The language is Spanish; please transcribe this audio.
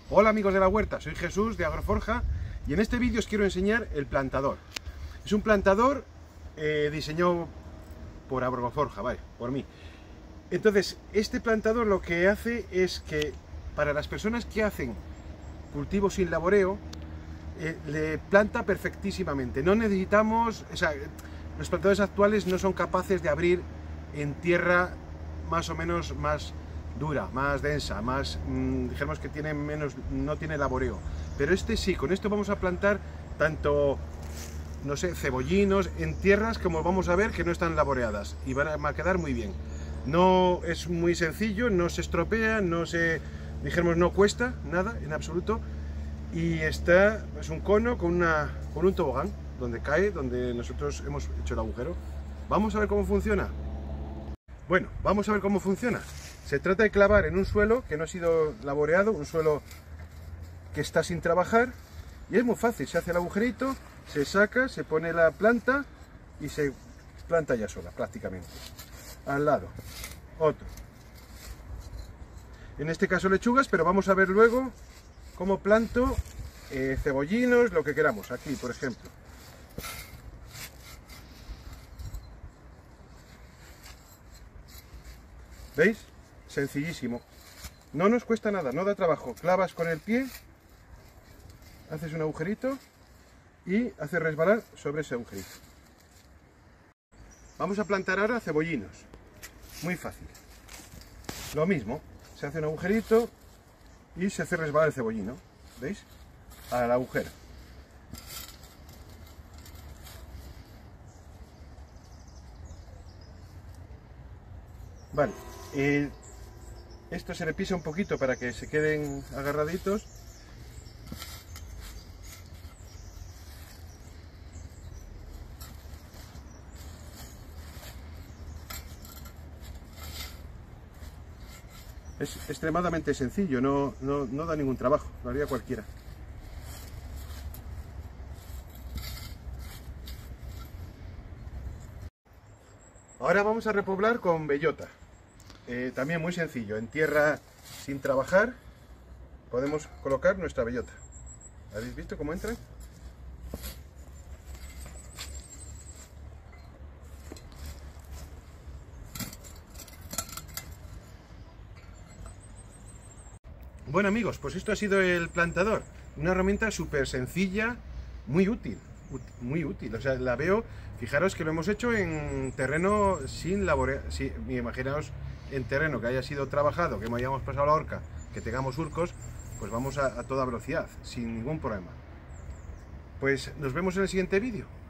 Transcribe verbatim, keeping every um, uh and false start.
Hola amigos de la huerta, soy Jesús de Agroforja y en este vídeo os quiero enseñar el plantador. Es un plantador eh, diseñado por Agroforja, vale, por mí. Entonces, este plantador lo que hace es que para las personas que hacen cultivos sin laboreo, eh, le planta perfectísimamente. No necesitamos, o sea, los plantadores actuales no son capaces de abrir en tierra más o menos más dura, más densa, más, mmm, dijéramos que tiene menos, no tiene laboreo. Pero este sí, con esto vamos a plantar tanto, no sé, cebollinos en tierras como vamos a ver que no están laboreadas y van a quedar muy bien. No es muy sencillo, no se estropea, no se, dijéramos, no cuesta nada en absoluto. Y está, es un cono con, una, con un tobogán donde cae, donde nosotros hemos hecho el agujero. Vamos a ver cómo funciona. Bueno, vamos a ver cómo funciona. Se trata de clavar en un suelo que no ha sido laboreado, un suelo que está sin trabajar, y es muy fácil. Se hace el agujerito, se saca, se pone la planta y se planta ya sola prácticamente. Al lado, otro. En este caso lechugas, pero vamos a ver luego cómo planto eh, cebollinos, lo que queramos. Aquí, por ejemplo. ¿Veis? Sencillísimo. No nos cuesta nada, no da trabajo. Clavas con el pie, haces un agujerito y haces resbalar sobre ese agujerito. Vamos a plantar ahora cebollinos. Muy fácil. Lo mismo, se hace un agujerito y se hace resbalar el cebollino. ¿Veis? Al agujero. Vale. Eh, esto se le pisa un poquito para que se queden agarraditos. Es extremadamente sencillo, no, no, no da ningún trabajo, lo haría cualquiera. Ahora vamos a repoblar con bellota. Eh, también muy sencillo, en tierra sin trabajar podemos colocar nuestra bellota. ¿Habéis visto cómo entra? Bueno amigos, pues esto ha sido el plantador, una herramienta súper sencilla, muy útil, muy útil, o sea, la veo, fijaros que lo hemos hecho en terreno sin laborear, sí, imaginaos en terreno que haya sido trabajado, que hayamos pasado la horca, que tengamos surcos, pues vamos a, a toda velocidad, sin ningún problema. Pues nos vemos en el siguiente vídeo.